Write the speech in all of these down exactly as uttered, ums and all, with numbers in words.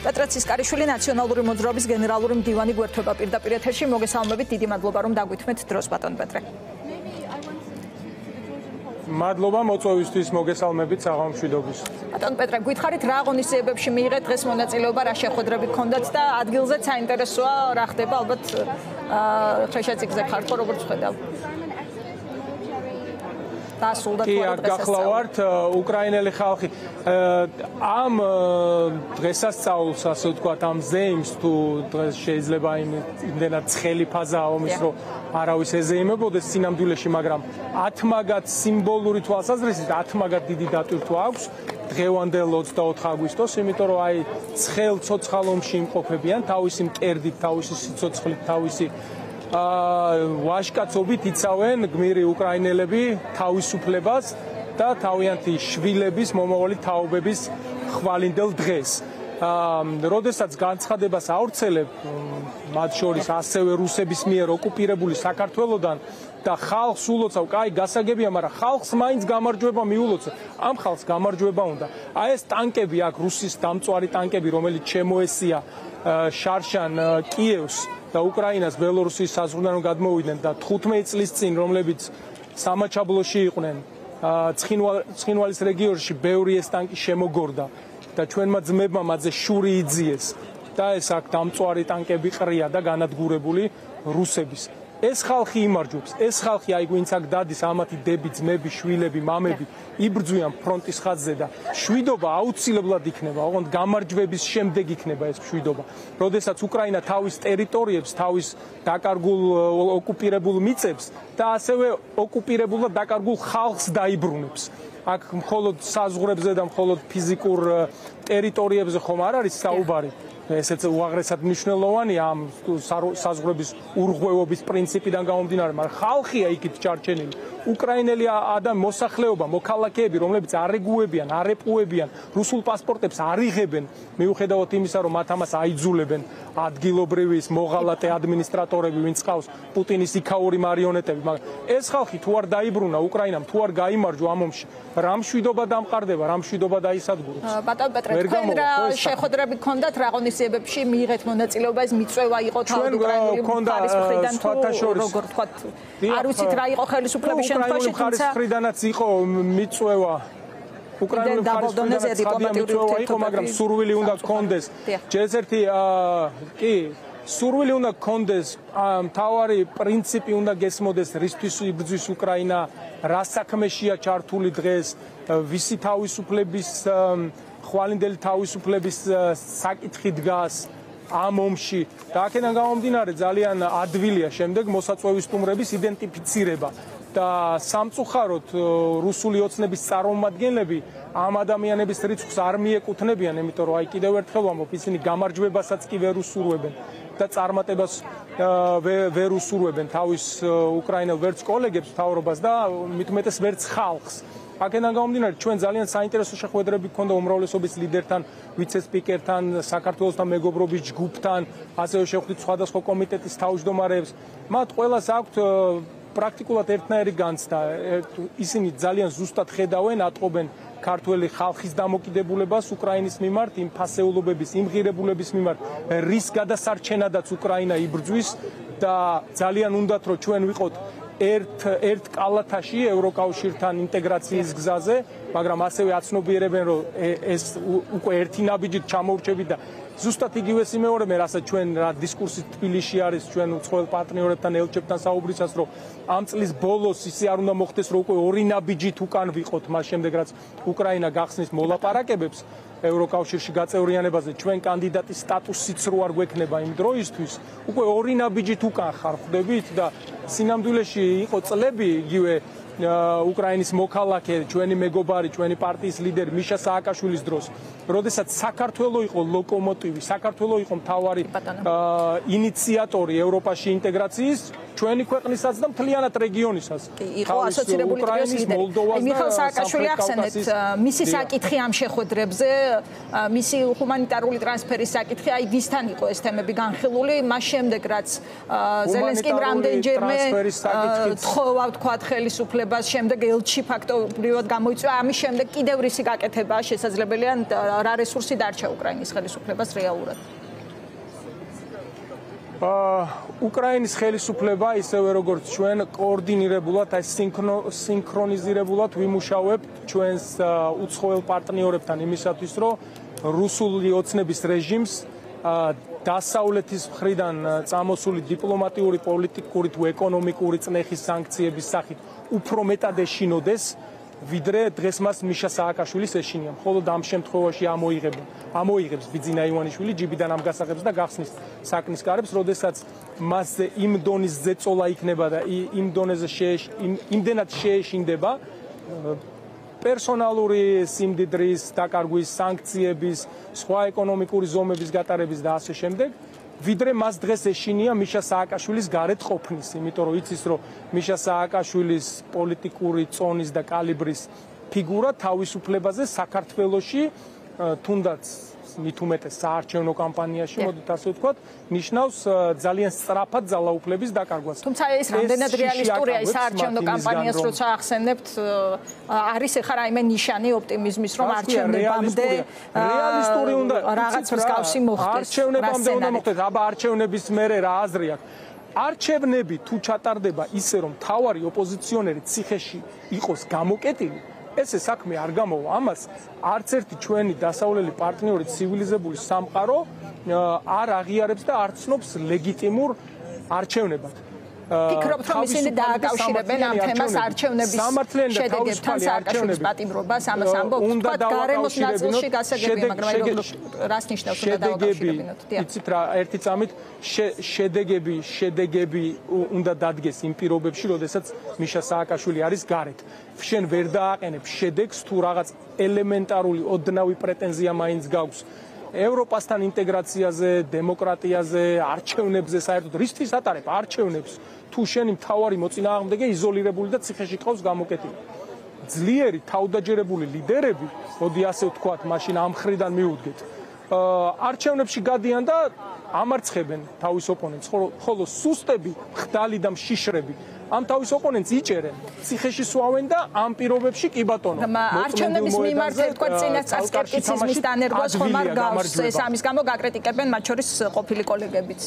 პეტრე ცისკარიშვილი ნაციონალური მოძრაობის გენერალური მდივანი გვერდება პირდაპირ ეთერში. მოგესალმებით, დიდი მადლობა რომ დაგვითმეთ დროს ბატონ პეტრე. მადლობა მოწვევისთვის, მოგესალმებით საღამომშვიდობის. ბატონ პეტრე, გითხარით რა ღონისძიებებში მიიღეთ დღეს მონაწილეობა, რა შეხვედრები გქონდათ და ადგილზეც საინტერესოა რა ხდება, ალბათ ხელშეწიგზე ხართ ხო, როგორც ხედავ. კი, აქ გახლავართ უკრაინელი ხალხი ამ დღესასწაულს, ასე ვთქვათ, ამ ზეიმს თუ დღეს შეიძლება იმდენად ცხელი ფაზაა ომის, რომ არავის ეზეიმებოდეს სინამდვილეში, მაგრამ ათმაგად სიმბოლური თვალსაზრისით ათმაგად დიდი დატვირთვა აქვს დღევანდელ ოცდაოთხ აგვისტოს, იმიტომ რომ აი ცხელ ცოცხალ ომში იმყოფებიან, თავისი მკერდით, თავისი სიცოცხლით, თავისი ვაჟკაცობით იცავენ გმირი უკრაინელები თავისუფლებას და თავიანთი შვილების, მომავალი თაობების ხვალინდელ დღეს. როდესაც განცხადებას ავრცელებ, მათ შორის ასევე რუსების მიერ ოკუპირებული საქართველოდან და ხალხს ულოცავ, კაი, გასაგებია, მაგრამ ხალხს მაინც გამარჯვება მიულოცე. ამ ხალხს გამარჯვება უნდა. აი ეს ტანკები აქ, რუსის დამწვარი ტანკები, რომელიც შემოესია შარშან კიევს და უკრაინას ბელორუსის საზღვრიდან გადმოვიდნენ და თხუთმეტი წლის წინ, რომლებიც სამაჩაბლოში იყვნენ, ცხინვალის რეგიონში ბევრი ეს ტანკი შემოგორდა და ჩვენმა ძმებმა მათზე შური იძიეს და ეს აქ დამწვარი ტანკები ყრია და განადგურებული რუსების. ეს ხალხი იმარჯვებს, ეს ხალხი აი ვინც აქ დადის, ამათი დები, ძმები, შვილები, მამები იბრძვიან ფრონტის ხაზზე და შვიდობა აუცილებლად იქნება, ოღონდ გამარჯვების შემდეგ იქნება ეს შვიდობა. როდესაც უკრაინა თავის ტერიტორიებს, თავის დაკარგულ ოკუპირებულ მიწებს და ასევე ოკუპირებულ და დაკარგულ ხალხს დაიბრუნებს. აქ მხოლოდ საზღვრებზე და მხოლოდ ფიზიკურ ტერიტორიებზე ხომ არ არის საუბარი. ესეც უაღრესად მნიშვნელოვანია ამ საზღვრების ურღვევობის პრინციპიდან გამომდინარე, მაგრამ ხალხია იქით ჩარჩენილი. უკრაინელი ადამ მოსახლეობა, მოქალაქეები, რომლებიც არ ეგუებიან, არ ეპყუებიან, რუსულ პასპორტებს არ იღებენ, მიუხედავად იმისა, რომ მათ ამას აიძულებენ ადგილობრივი მოღალატე ადმინისტრატორები, ვინც ყავს პუტინის იქაური მარიონეტები, მაგრამ ეს ხალხი თუ არ დაიბრუნა უკრაინამ, თუ არ გაიმარჯვა ამ ომში, რა მშვიდობა დამყარდება, რა მშვიდობა დაისადგურებს. ბატონ პეტრე, თქვენ რა შეხვედრები გქონდათ, რა ღონისძიებებში მიიღეთ მონაწილეობა, ეს მიწვევა იყო თავად უკრაინული მხარის მხრიდან თუ როგორ თქვათ, არ ვიცით რა იყო ხელისუფლების შემთხვევაში, თუმცა მხრიდანაც იყო მიწვევა. უკრაინული მხარის მიწვევა იყო, მაგრამ სურვილი უნდა გქონდეს. ჯერ ერთი კი, სურვილი უნდა გქონდეს, მთავარი პრინციპი უნდა გესმოდეს, რისთვის იბრძვის უკრაინა, რა საქმეშია ჩართული დღეს, ვისი თავისუფლების, ხვალინდელი თავისუფლების საკითხი დგას ამ ომში და აქედან გამომდინარე ძალიან ადვილია შემდეგ მოსაწვევის სტუმრების იდენტიფიცირება და სამწუხაროდ რუსული ოცნების წარმომადგენლები ამ ადამიანების რიცხვს არ მიეკუთვნებიან, იმიტომ რომ აი კიდევ ერთხელ ვამბობ, ისინი გამარჯვებასაც კი ვერ უსურვებენ და წარმატებას ვერ უსურვებენ თავის უკრაინელ ვერც კოლეგებს მთავრობას და მით უმეტეს ვერც ხალხს. აქედან გამომდინარე, ჩვენ ძალიან საინტერესო შეხვედრები გქონდა უმრავლესობის ლიდერთან, ვიცე-სპიკერთან, საქართველოსთან მეგობრობის ჯგუფთან, ასევე შევხვდით სხვადასხვა კომიტეტის თავმჯდომარეებს. მათ ყველას აქვთ პრაქტიკულად ერთნაირი განცდა. ისინი ძალიან ზუსტად ხედავენ, ატყობენ ქართველი ხალხის დამოკიდებულებას უკრაინის მიმართ, იმ ფასეულობების, იმ ღირებულების მიმართ, რის გადასარჩენადაც უკრაინა იბრძვის და ძალიან უნდათ, რომ ჩვენ ვიყოთ ერთ ერთ კალათაში ევროკავშირთან ინტეგრაციის გზაზე, მაგრამ ასევე აცნობიერებენ, რომ ეს უკვე ერთი ნაბიჯით ჩამოვრჩებით და ზუსტად იგივე სიმეორებენ, რასაც ჩვენ რა დისკურსი თბილისში არის ჩვენ უცხოელ პარტნიორებთან, ელჩებთან საუბრისას, რომ ამ წლის ბოლოს ისე არ უნდა მოხდეს, რომ უკვე ორი ნაბიჯით უკან ვიყოთ, მას შემდეგ რაც უკრაინა გახსნის მოლაპარაკებებს ევროკავშირში გაწევრიანებაზე, ჩვენ კანდიდატის სტატუსიც რო არ გვექნება იმ დროისთვის, უკვე ორი ნაბიჯით უკან ხარ ხვდებით და სინამდვილეში იყო წლები იგივე უკრაინის მოქალაქე, ჩვენი მეგობარი, ჩვენი პარტიის ლიდერი მიშა სააკაშვილის დროს, როდესაც საქართველო იყო ლოკომოტივი, საქართველო იყო მთავარი ინიციატორი ევროპაში ინტეგრაციის, ჩვენი ქვეყნისაც და მთლიანად რეგიონისაც. იყო ასოცირებული ტრიოს ლიდერი. მიხეილ სააკაშვილი ახსენეთ მისი საკითხი ამ შეხვედრებზე, მისი ჰუმანიტარული ტრანსფერის საკითხი, აი ვისთან იყო ეს თემები განხილული, მას შემდეგ რაც ზელენსკიმ რამდენჯერმე თხოვა თქვა ხელისუფლებას, შემდეგ ელჩი ფაქტობრივად გამოიწვია, ამის შემდეგ კიდევ რისი გაკეთებაა შესაძლებელია, რა რესურსი დარჩა უკრაინის ხელისუფლებას რეალურად? უკრაინის ხელისუფლება ისევე როგორც ჩვენ კოორდინირებულად, აი სინქრონიზირებულად ვიმუშავებთ ჩვენს უცხოელ პარტნიორებთან იმისათვის, რომ რუსული ოცნების რეჟიმს დასავლეთის მხრიდან წამოსული დიპლომატიური, პოლიტიკური თუ ეკონომიკური წნეხის სანქციების სახით უფრო მეტად ეშინოდეს, ვიდრე დღეს მას მიშა სააკაშვილის ეშინია. მხოლოდ ამ შემთხვევაში ამოიღება, ამოიღებს ბიძინა ივანიშვილი ჯიბიდან ამ გასაღებს და გახსნის საკნის კარებს, როდესაც მასზე იმ დონის ზეწოლა იქნება და იმ დონეზე იმდენად შეეშინდება პერსონალური სიმდიდრის დაკარგვის, სანქციების, სხვა ეკონომიკური ზომების გატარების და ასე შემდეგ, ვიდრე მას დღეს ეშინია მიშა სააკაშვილის გარეთ ყოფნის, იმიტომ რომ იცის, რომ მიშა სააკაშვილის პოლიტიკური წონის და კალიბრის ფიგურა თავისუფლებაზე საქართველოში თუნდაც მით უმეტეს საარჩევნო კამპანიაში, მოდით ასე ვთქვათ, ნიშნავს ძალიან სწრაფად ძალაუფლების დაკარგვას. თუმცა ეს რამდენად რეალისტურია ის საარჩევნო კამპანიას, როცა ახსენებთ, არის ახლა რაიმე ნიშანი ოპტიმიზმის, რომ არჩევნებამდე რეალისტური უნდა რაღაც მსგავსი მოხდეს. არჩევნებამდე უნდა მოხდეს, აბა არჩევნების მერე რა აზრი აქვს? არჩევნები თუ ჩატარდება ისე, რომ მთავარი ოპოზიციონერი ციხეში იყოს გამოკეტილი, ესე საქმე არ გამოვა. ამას არც ერთი ჩვენი დასავლელი პარტნიორი ცივილიზებული სამყარო არ აღიარებს და არ ცნობს ლეგიტიმურ არჩევნებად. ფიქრობთ, რომ ისინი დააკავშირებენ ამ თემას არჩევნების შედეგებთან, სააკაშვილის პატიმრობას, ამას ამბობთ, თქვა გარემოს ნაწილში გასაგებია, მაგრამ რას ნიშნავს უნდა დააკავშირებინოთ? იცით რა, ერთი წამით შედეგები, შედეგები უნდა დადგეს იმ პირობებში, როდესაც მიშა სააკაშვილი არის გარეთ. შენ ვერ დააყენებ შედეგს, თუ რაღაც ელემენტარული ოდნავი პრეტენზია მაინც გაქვს ევროპასთან ინტეგრაციაზე, დემოკრატიაზე, არჩევნებზე, საერთოდ რისთვის ატარებ არჩევნებს, თუ შენი მთავარი მოწინააღმდეგე იზოლირებული და ციხეში ყავს გამოკეტილი. ძლიერი თავდაჯერებული ლიდერები, მოდი ასე ვთქვათ, მაშინ ამ მხრიდან მივუდგეთ, არჩევნებში გადიან და ამარცხებენ თავის ოპონენტს, ხოლო სუსტები, ხდალი და მშიშრები ამ თავის ოპონენტს იჭერენ, ციხეში სვავენ და ამ პირობებში კი ბატონო. არჩევნების მიმართ თქვა წინასწარ სკეპტიციზმის დანერგვას ხომ არ გავს, ეს ამის გამო გაკრიტიკებენ მათ შორის ყოფილი კოლეგებიც.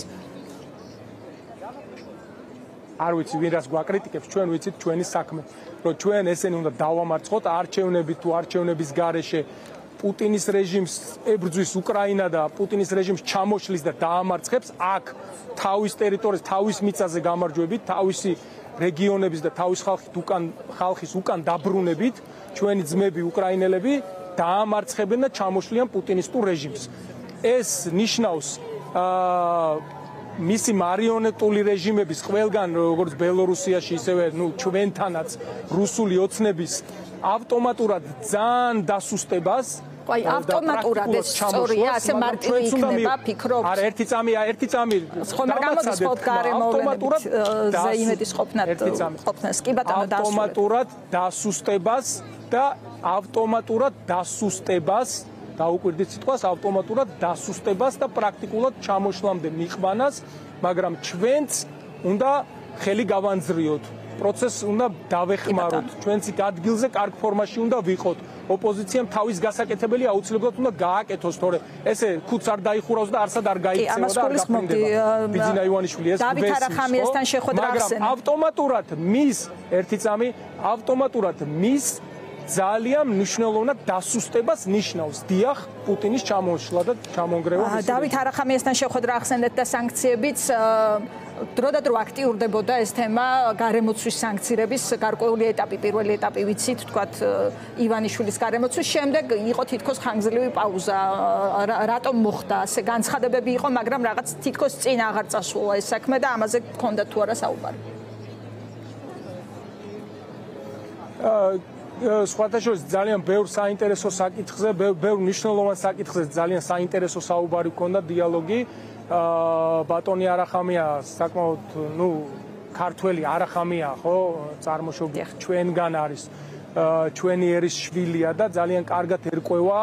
არ ვიცი ვინ რას გვაკრიტიკებს, ჩვენ ვიცით ჩვენი საქმე, რომ ჩვენ ესენი უნდა დავამარცხოთ არჩევნები თუ არჩევნების გარეშე პუტინის რეჟიმს ებრძვის უკრაინა და პუტინის რეჟიმს ჩამოშლის და დაამარცხებს აქ თავის ტერიტორიაზე, თავის მიწაზე გამარჯვებით, თავისი რეგიონების და თავის ხალხის უკან ხალხის უკან დაბრუნებით, ჩვენი ძმები უკრაინელები დაამარცხებენ და ჩამოშლიან პუტინისტურ რეჟიმს. ეს ნიშნავს აა მისი მარიონეტული რეჟიმების ყველგან, როგორც ბელორუსიაში, ისევე ნუ ჩვენთანაც რუსული ოცნების ავტომატურად ძალიან დასუსტებას. აი ავტომატურად ეს სწორია, ასე მარტივი იქნება, ფიქრობთ? არა, ერთი წამი, ერთი წამი. ხომ არ გამოდის გარემოვლენებით ზეიმედის ყოფნად ყოფნას. კი ბატონო, ავტომატურად დასუსტებას და ავტომატურად დასუსტებას დაუკვირდით სიტყვას, ავტომატურად დასუსტებას და პრაქტიკულად ჩამოშლამდე მიყვანას, მაგრამ ჩვენც უნდა ხელი გავანძრიოთ. პროცესს უნდა დავეხმაროთ. ჩვენც იქ ადგილზე კარგ ფორმაში უნდა ვიყოთ. ოპოზიციამ თავის გასაკეთებელი აუცილებლად უნდა გააკეთოს, თორე ესე ქუც არ დაიხურავს და არსად არ გაიქცევა და არ გაფრინდება. ბიძინა ივანიშვილი ეს დავით არახამიასთან შეხვედრა ახსენე. მაგრამ ავტომატურად მის ერთი წამი ავტომატურად მის ძალიან მნიშვნელოვნად დასუსტებას ნიშნავს. დიახ, პუტინის ჩამოშლა და ჩამონგრევა. დავით არახამიასთან შეხვედრა ახსენეთ და სანქციებიც დროდადრო აქტიურდებოდა ეს თემა გარემოცვის სანქციების გარკვეული ეტაპი, პირველი ეტაპი ვიცით, თქვათ ივანიშვილის გარემოცვის შემდეგ იყო თითქოს ხანგრძლივი პაუზა. რატომ მოხდა? ასე განცხადებები იყო, მაგრამ რაღაც თითქოს წინ აღარ წასულა ეს საქმე და ამაზე გქონდა თუ არა საუბარი. სხვათა შორის ძალიან ბევრ საინტერესო საკითხზე, ბევრ მნიშვნელოვან საკითხზე ძალიან საინტერესო საუბარი გქონდა, დიალოგი. ბატონი არახამია საკმაოდ, ნუ ქართველი არახამია ხო წარმოშობით ჩვენგან არის ჩვენი ერის შვილია და ძალიან კარგად ერკვევა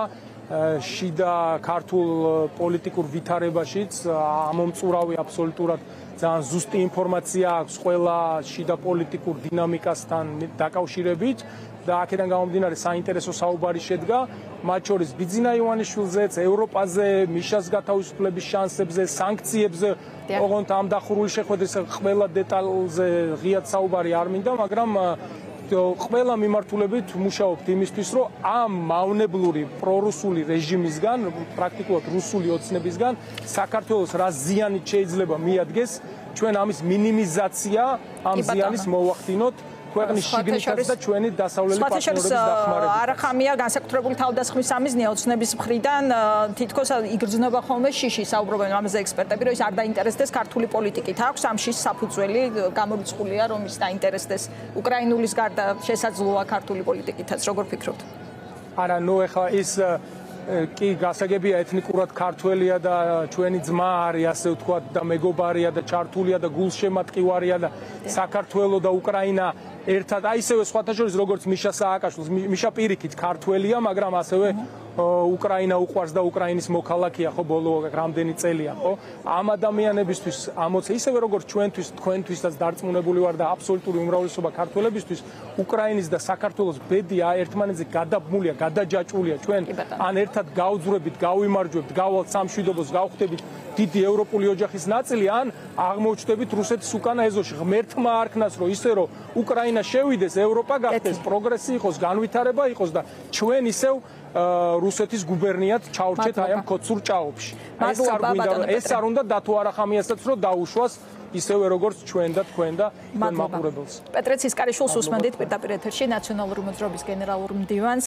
შიდა ქართულ პოლიტიკურ ვითარებაშიც ამომწურავი აბსოლუტურად ძალიან ზუსტი ინფორმაცია აქვს ყველა შიდა პოლიტიკურ დინამიკასთან დაკავშირებით და აქედან გამომდინარე საინტერესო საუბარი შედგა მათ შორის ბიძინა ივანიშვილზეც, ევროპაზე, მიშას გათავისუფლების შანსებზე, სანქციებზე, ოღონდ ამ დახურული შეხვედრის ყველა დეტალზე ღიად საუბარი არ მინდა, მაგრამ ყველა მიმართულებით მუშაობთ იმისთვის, რომ ამ მავნებლური პრორუსული რეჟიმისგან, პრაქტიკულად რუსული ოცნებისგან საქართველოს რა ზიანი შეიძლება მიადგეს, ჩვენ ამის მინიმიზაცია, ამ ზიანის მოვახდინოთ ქვეყნის შიგნითაც და ჩვენი დასავლელი პარტნიორების დახმარებით. არახამია განსაკუთრებული თავდასხმის სამიზნეა ოცნების მხრიდან თითქოს იგრძნობა ხოლმე შიში საუბრობენ ამაზე ექსპერტები, რომ ის არ დაინტერესდეს ქართული პოლიტიკით. აქვს ამ შიშს საფუძველი, გამორიცხულია რომ ის დაინტერესდეს უკრაინულის გარდა შესაძლოა ქართული პოლიტიკითაც. როგორ ფიქრობთ? არა, ნუ ეხლა ის კი გასაგებია ეთნიკურად ქართველია და ჩვენი ძმა არის ასე ვთქვათ და მეგობარია და ჩართულია და გულშემატკივარია და საქართველო და უკრაინა ერთად აი ისევე სხვათა შორის როგორც მიშა სააკაშვილს მიშა პირიქით ქართველია მაგრამ ასევე უკრაინა უყვარს და უკრაინის მოქალაქეა ხო ბოლო რამდენი წელია ხო ამ ადამიანებისთვის ამოწე ისევე როგორც ჩვენთვის თქვენთვისაც დარწმუნებული ვარ და აბსოლუტური უმრავლესობა ქართველებისთვის უკრაინის და საქართველოს ბედია ერთმანეთზე გადაბმულია გადაჯაჭვულია ჩვენ ან ერთად გავძვრებით გავიმარჯვებთ გავალთ სამშვიდობოს გავხდებით დიდი ევროპული ოჯახის ნაწილი ან აღმოჩნდებით რუსეთის უკანა ეზოში ღმერთმა არქნას რომ ისე რომ უკრაინა შევიდეს ევროპა გახდეს პროგრესი იყოს განვითარება იყოს და ჩვენ ისევ რუსეთის გუბერნიად ჩავრჩეთ აი ამ ქოცურ ჭაობში. ეს არ გვინდა ეს არ უნდა დათო არახამიასაც რომ დაუშვას ისევე როგორც ჩვენ და თქვენ და თქვენ მაყურებელს. პეტრე ცისკარიშვილს უსმენდით პირდაპირ ეთერში ნაციონალური მოძრაობის გენერალურ მდივანს.